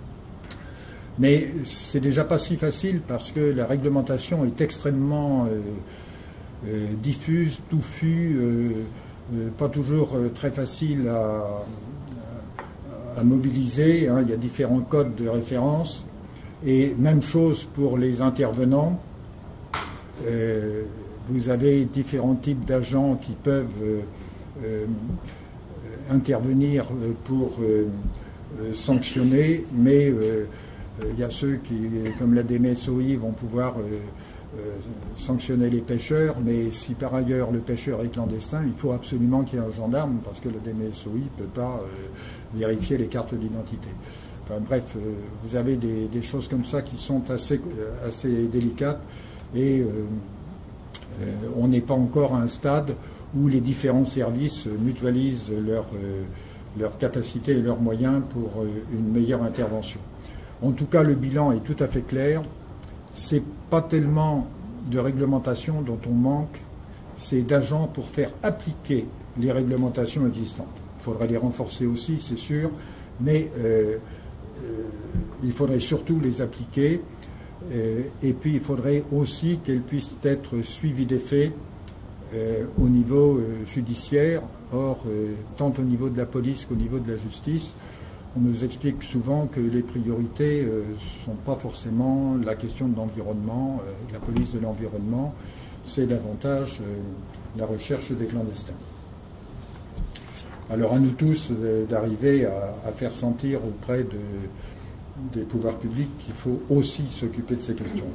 Mais c'est déjà pas si facile parce que la réglementation est extrêmement euh, euh, diffuse, touffue, euh, euh, pas toujours euh, très facile à, à, à mobiliser. Hein. Il y a différents codes de référence. Et même chose pour les intervenants. Euh, vous avez différents types d'agents qui peuvent euh, euh, intervenir pour euh, euh, sanctionner, mais euh, il y a ceux qui, comme la D M S O I, vont pouvoir euh, euh, sanctionner les pêcheurs, mais si par ailleurs le pêcheur est clandestin, il faut absolument qu'il y ait un gendarme, parce que la D M S O I ne peut pas euh, vérifier les cartes d'identité. Enfin bref, euh, vous avez des, des choses comme ça qui sont assez, euh, assez délicates, et euh, euh, on n'est pas encore à un stade où les différents services mutualisent leurs euh, leur capacités et leurs moyens pour euh, une meilleure intervention. En tout cas, le bilan est tout à fait clair. Ce n'est pas tellement de réglementation dont on manque, c'est d'agents pour faire appliquer les réglementations existantes. Il faudrait les renforcer aussi, c'est sûr, mais euh, euh, il faudrait surtout les appliquer. Euh, et puis, il faudrait aussi qu'elles puissent être suivies des faits euh, au niveau euh, judiciaire. Or, euh, tant au niveau de la police qu'au niveau de la justice, on nous explique souvent que les priorités ne euh, sont pas forcément la question de l'environnement, euh, la police de l'environnement, c'est davantage euh, la recherche des clandestins. Alors à nous tous euh, d'arriver à, à faire sentir auprès de, des pouvoirs publics qu'il faut aussi s'occuper de ces questions.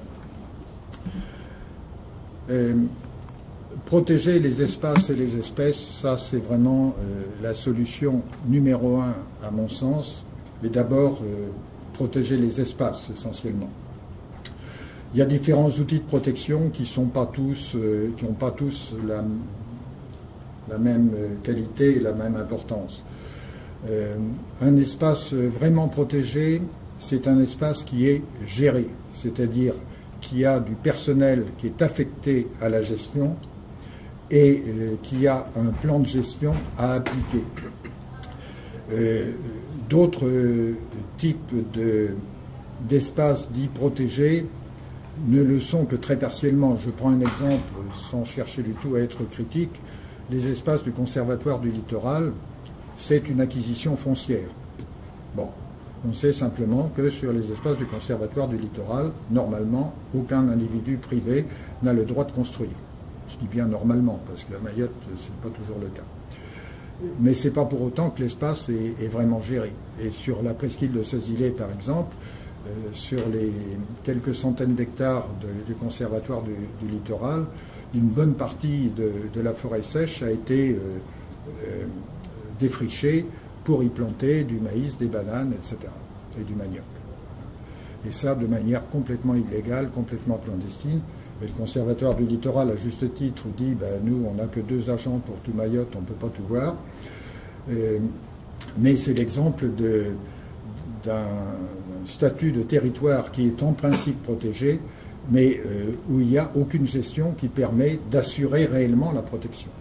Euh, Protéger les espaces et les espèces, ça c'est vraiment euh, la solution numéro un à mon sens, et d'abord euh, protéger les espaces essentiellement. Il y a différents outils de protection qui sont pas tous, euh, qui n'ont pas tous la, la même qualité et la même importance. Euh, un espace vraiment protégé, c'est un espace qui est géré, c'est-à-dire qui a du personnel qui est affecté à la gestion et euh, qui a un plan de gestion à appliquer. Euh, D'autres euh, types de, d'espaces dits protégés ne le sont que très partiellement. Je prends un exemple, sans chercher du tout à être critique. Les espaces du Conservatoire du littoral, c'est une acquisition foncière. Bon, on sait simplement que sur les espaces du Conservatoire du littoral, normalement, aucun individu privé n'a le droit de construire. Je dis bien normalement, parce qu'à Mayotte, ce n'est pas toujours le cas. Mais ce n'est pas pour autant que l'espace est, est vraiment géré. Et sur la presqu'île de Saz-Ilé, par exemple, euh, sur les quelques centaines d'hectares de, du conservatoire du, du littoral, une bonne partie de, de la forêt sèche a été euh, euh, défrichée pour y planter du maïs, des bananes, et cetera, et du manioc. Et ça de manière complètement illégale, complètement clandestine. Et le Conservatoire du littoral, à juste titre, dit ben, nous, on n'a que deux agents pour tout Mayotte, on ne peut pas tout voir. Euh, mais c'est l'exemple d'un statut de territoire qui est en principe protégé, mais euh, où il n'y a aucune gestion qui permet d'assurer réellement la protection.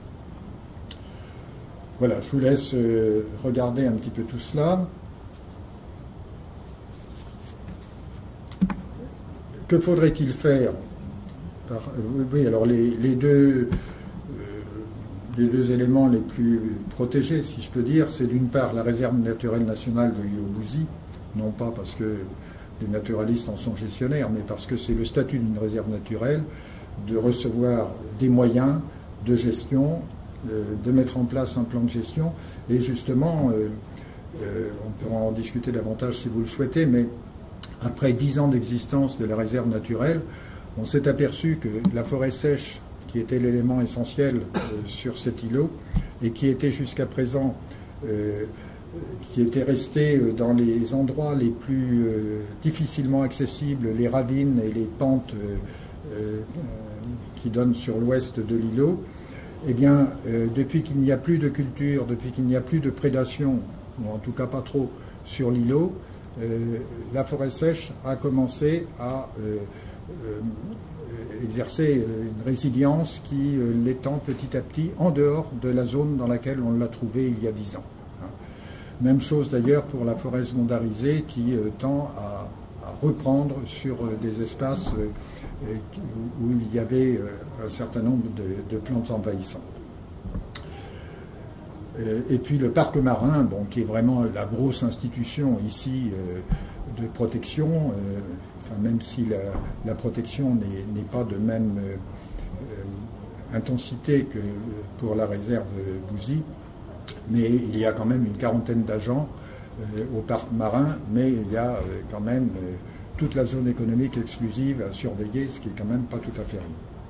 Voilà, je vous laisse euh, regarder un petit peu tout cela. Que faudrait-il faire ? Oui, alors les, les, deux, euh, les deux éléments les plus protégés, si je peux dire, c'est d'une part la réserve naturelle nationale de l'Io-Bouzy, non pas parce que les naturalistes en sont gestionnaires, mais parce que c'est le statut d'une réserve naturelle de recevoir des moyens de gestion, euh, de mettre en place un plan de gestion, et justement, euh, euh, on pourra en discuter davantage si vous le souhaitez, mais après dix ans d'existence de la réserve naturelle, on s'est aperçu que la forêt sèche, qui était l'élément essentiel euh, sur cet îlot, et qui était jusqu'à présent euh, qui étaient restés dans les endroits les plus euh, difficilement accessibles, les ravines et les pentes euh, euh, qui donnent sur l'ouest de l'îlot, eh bien, euh, depuis qu'il n'y a plus de culture, depuis qu'il n'y a plus de prédation, ou en tout cas pas trop, sur l'îlot, euh, la forêt sèche a commencé à euh, euh, exercer une résilience qui euh, l'étend petit à petit en dehors de la zone dans laquelle on l'a trouvée il y a dix ans. Même chose d'ailleurs pour la forêt secondarisée qui euh, tend à, à reprendre sur euh, des espaces euh, où, où il y avait euh, un certain nombre de, de plantes envahissantes. Euh, et puis le parc marin, bon, qui est vraiment la grosse institution ici euh, de protection, euh, enfin, même si la, la protection n'est pas de même euh, euh, intensité que pour la réserve Bouzy, mais il y a quand même une quarantaine d'agents euh, au parc marin, mais il y a euh, quand même euh, toute la zone économique exclusive à surveiller, ce qui est quand même pas tout à fait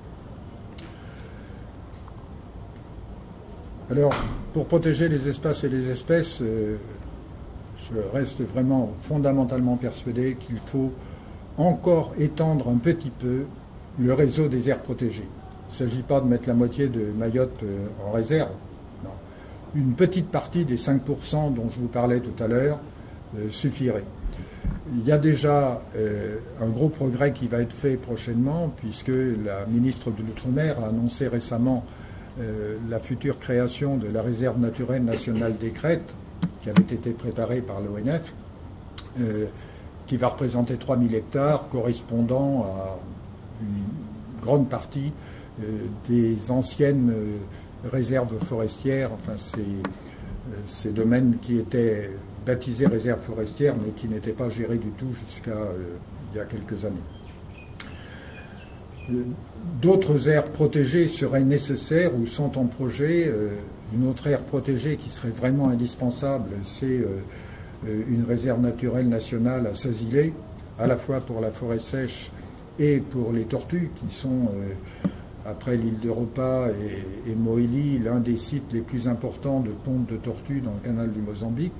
rien. Alors, pour protéger les espaces et les espèces, euh, je reste vraiment fondamentalement persuadé qu'il faut encore étendre un petit peu le réseau des aires protégées. Il ne s'agit pas de mettre la moitié de Mayotte euh, en réserve. Une petite partie des cinq pour cent dont je vous parlais tout à l'heure euh, suffirait. Il y a déjà euh, un gros progrès qui va être fait prochainement, puisque la ministre de l'Outre-mer a annoncé récemment euh, la future création de la réserve naturelle nationale des Crêtes, qui avait été préparée par l'O N F, euh, qui va représenter trois mille hectares, correspondant à une grande partie euh, des anciennes euh, réserves forestières, enfin ces, ces domaines qui étaient baptisés réserves forestières mais qui n'étaient pas gérés du tout jusqu'à euh, il y a quelques années. D'autres aires protégées seraient nécessaires ou sont en projet. Euh, une autre aire protégée qui serait vraiment indispensable, c'est euh, une réserve naturelle nationale à Sazilé, à la fois pour la forêt sèche et pour les tortues qui sont euh, après l'île de Ropa et, et Moélie, l'un des sites les plus importants de ponte de tortues dans le canal du Mozambique.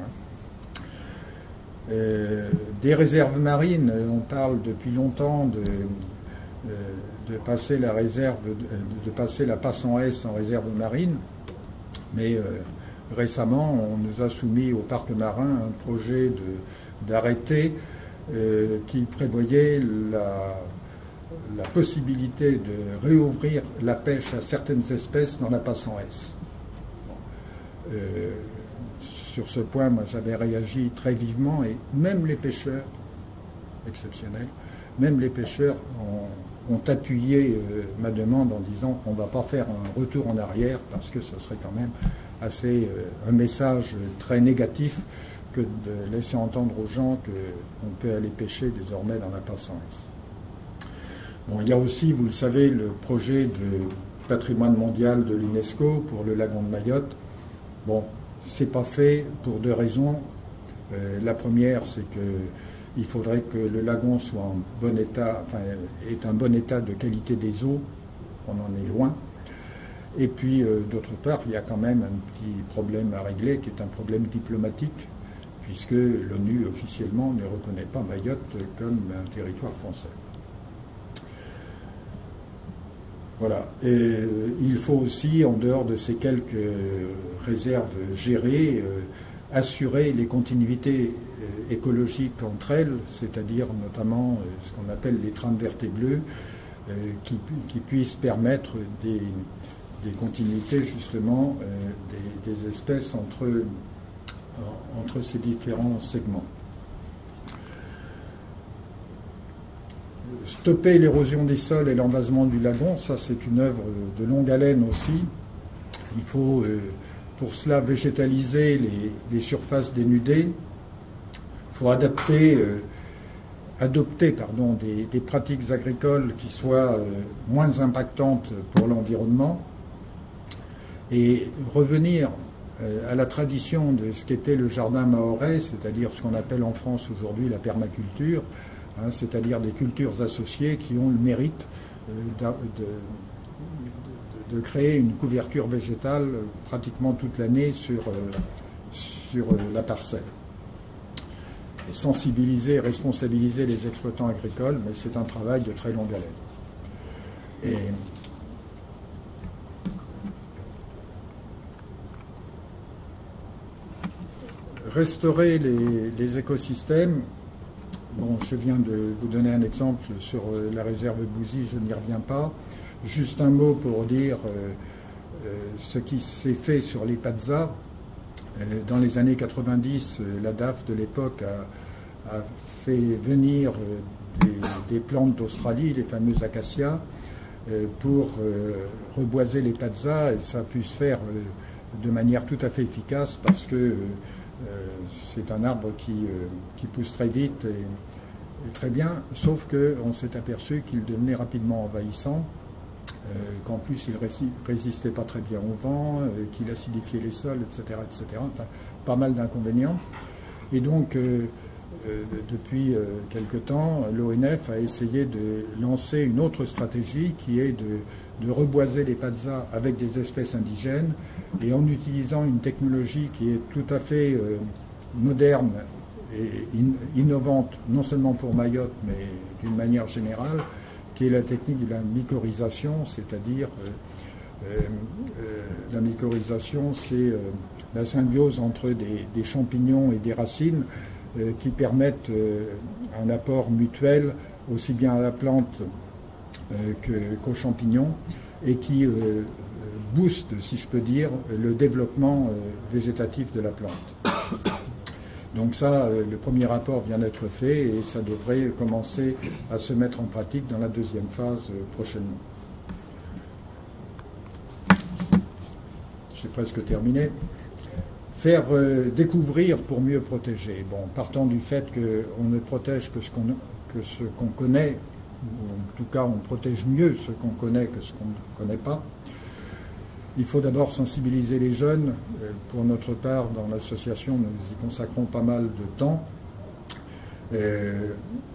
Euh, des réserves marines, on parle depuis longtemps de, de passer la réserve, de, de passer la passe en S en réserve marine, mais euh, récemment on nous a soumis au parc marin un projet d'arrêté euh, qui prévoyait la la possibilité de réouvrir la pêche à certaines espèces dans la passe en S. Bon. Euh, sur ce point, moi j'avais réagi très vivement et même les pêcheurs, exceptionnels, même les pêcheurs ont, ont appuyé euh, ma demande en disant on ne va pas faire un retour en arrière parce que ce serait quand même assez euh, un message très négatif que de laisser entendre aux gens qu'on peut aller pêcher désormais dans la passe en S. Bon, il y a aussi, vous le savez, le projet de patrimoine mondial de l'UNESCO pour le lagon de Mayotte. Bon, c'est pas fait pour deux raisons. Euh, la première, c'est qu'il faudrait que le lagon soit en bon état, enfin, ait un bon état de qualité des eaux. On en est loin. Et puis, euh, d'autre part, il y a quand même un petit problème à régler, qui est un problème diplomatique, puisque l'ONU officiellement ne reconnaît pas Mayotte comme un territoire français. Voilà. Et euh, il faut aussi, en dehors de ces quelques euh, réserves gérées, euh, assurer les continuités euh, écologiques entre elles, c'est-à-dire notamment euh, ce qu'on appelle les trames vertes et bleues, euh, qui, qui puissent permettre des, des continuités justement euh, des, des espèces entre, euh, entre ces différents segments. Stopper l'érosion des sols et l'envasement du lagon, ça c'est une œuvre de longue haleine aussi. Il faut euh, pour cela végétaliser les, les surfaces dénudées. Il faut adapter, euh, adopter pardon, des, des pratiques agricoles qui soient euh, moins impactantes pour l'environnement et revenir euh, à la tradition de ce qu'était le jardin mahorais, c'est-à-dire ce qu'on appelle en France aujourd'hui la permaculture, hein, c'est-à-dire des cultures associées qui ont le mérite euh, de, de, de créer une couverture végétale pratiquement toute l'année sur, euh, sur la parcelle. Et sensibiliser, responsabiliser les exploitants agricoles, mais c'est un travail de très longue haleine. Et restaurer les, les écosystèmes, bon, je viens de vous donner un exemple sur la réserve Bouzy, je n'y reviens pas. Juste un mot pour dire euh, euh, ce qui s'est fait sur les Padzas. Euh, dans les années quatre-vingt-dix, euh, la D A F de l'époque a, a fait venir euh, des, des plantes d'Australie, les fameuses acacias, euh, pour euh, reboiser les Padzas, et ça a pu se faire euh, de manière tout à fait efficace parce que euh, Euh, c'est un arbre qui, euh, qui pousse très vite et, et très bien, sauf qu'on s'est aperçu qu'il devenait rapidement envahissant, euh, qu'en plus il rési résistait pas très bien au vent, euh, qu'il acidifiait les sols, et cetera, et cetera. Enfin, pas mal d'inconvénients. Et donc, euh, euh, depuis euh, quelque temps, l'O N F a essayé de lancer une autre stratégie qui est de, de reboiser les Padzas avec des espèces indigènes, et en utilisant une technologie qui est tout à fait euh, moderne et in innovante, non seulement pour Mayotte, mais d'une manière générale, qui est la technique de la mycorhisation, c'est-à-dire euh, euh, la mycorhisation, c'est euh, la symbiose entre des, des champignons et des racines euh, qui permettent euh, un apport mutuel aussi bien à la plante euh, qu'aux champignons, et qui euh, booste, si je peux dire, le développement euh, végétatif de la plante. Donc ça, euh, le premier rapport vient d'être fait et ça devrait commencer à se mettre en pratique dans la deuxième phase euh, prochainement. J'ai presque terminé. Faire euh, découvrir pour mieux protéger. Bon, partant du fait qu'on ne protège que ce qu'on que ce qu'on connaît, ou en tout cas on protège mieux ce qu'on connaît que ce qu'on ne connaît pas. Il faut d'abord sensibiliser les jeunes. Pour notre part, dans l'association, nous y consacrons pas mal de temps. Euh,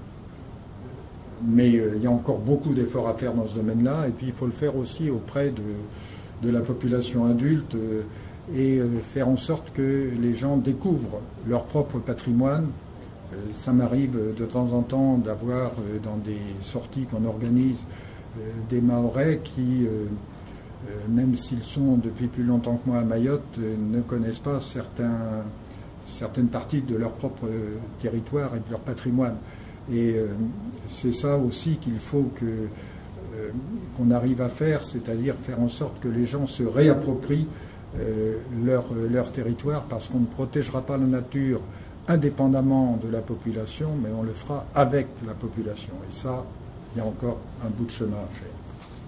mais euh, il y a encore beaucoup d'efforts à faire dans ce domaine-là. Et puis, il faut le faire aussi auprès de, de la population adulte euh, et euh, faire en sorte que les gens découvrent leur propre patrimoine. Euh, ça m'arrive de temps en temps d'avoir, euh, dans des sorties qu'on organise, euh, des Mahorais qui... Euh, Euh, même s'ils sont depuis plus longtemps que moi à Mayotte, euh, ne connaissent pas certains, certaines parties de leur propre euh, territoire et de leur patrimoine. Et euh, c'est ça aussi qu'il faut que, euh, qu'on arrive à faire, c'est-à-dire faire en sorte que les gens se réapproprient euh, leur, leur territoire, parce qu'on ne protégera pas la nature indépendamment de la population, mais on le fera avec la population. Et ça, il y a encore un bout de chemin à faire.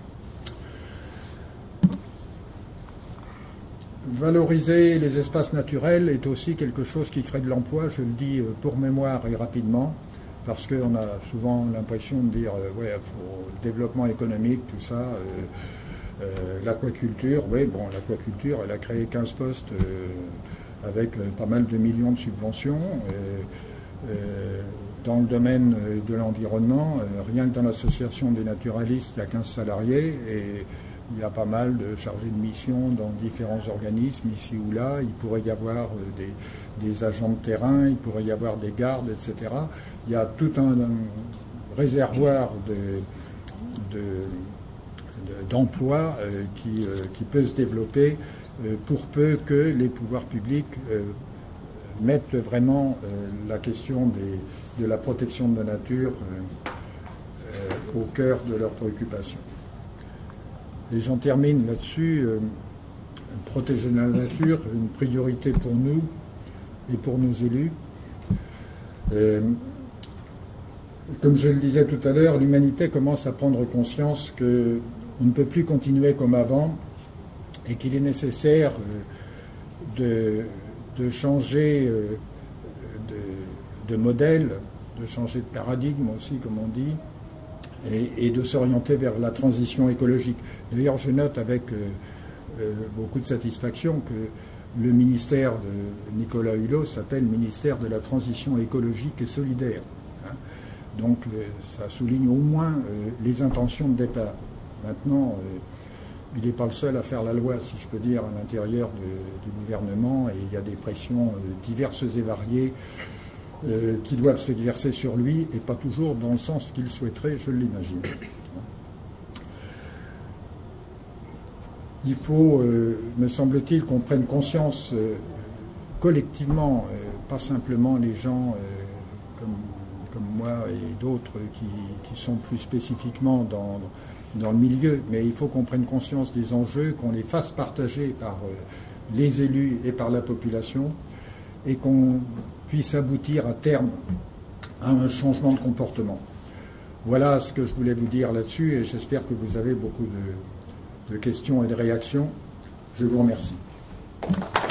Valoriser les espaces naturels est aussi quelque chose qui crée de l'emploi, je le dis pour mémoire et rapidement, parce qu'on a souvent l'impression de dire euh, ouais, pour le développement économique, tout ça, euh, euh, l'aquaculture, oui, bon, l'aquaculture, elle a créé quinze postes euh, avec euh, pas mal de millions de subventions. Euh, euh, dans le domaine de l'environnement, euh, rien que dans l'association des naturalistes, il y a quinze salariés, et il y a pas mal de chargés de mission dans différents organismes, ici ou là. Il pourrait y avoir des, des agents de terrain, il pourrait y avoir des gardes, et cetera. Il y a tout un, un réservoir de, de, de, d'emplois euh, qui, euh, qui peut se développer euh, pour peu que les pouvoirs publics euh, mettent vraiment euh, la question des, de la protection de la nature euh, euh, au cœur de leurs préoccupations. Et j'en termine là-dessus, euh, protéger la nature, une priorité pour nous et pour nos élus. Euh, comme je le disais tout à l'heure, l'humanité commence à prendre conscience qu'on ne peut plus continuer comme avant et qu'il est nécessaire euh, de, de changer euh, de, de modèle, de changer de paradigme aussi, comme on dit, et, et de s'orienter vers la transition écologique. D'ailleurs, je note avec euh, euh, beaucoup de satisfaction que le ministère de Nicolas Hulot s'appelle ministère de la transition écologique et solidaire. Hein. Donc, euh, ça souligne au moins euh, les intentions de départ. Maintenant, euh, il n'est pas le seul à faire la loi, si je peux dire, à l'intérieur du gouvernement, et il y a des pressions euh, diverses et variées euh, qui doivent s'exercer sur lui, et pas toujours dans le sens qu'il souhaiterait, je l'imagine. Il faut, euh, me semble-t-il, qu'on prenne conscience euh, collectivement, euh, pas simplement les gens euh, comme, comme moi et d'autres qui, qui sont plus spécifiquement dans, dans le milieu, mais il faut qu'on prenne conscience des enjeux, qu'on les fasse partager par euh, les élus et par la population, et qu'on puisse aboutir à terme à un changement de comportement. Voilà ce que je voulais vous dire là-dessus, et j'espère que vous avez beaucoup de de questions et de réactions. Je vous remercie.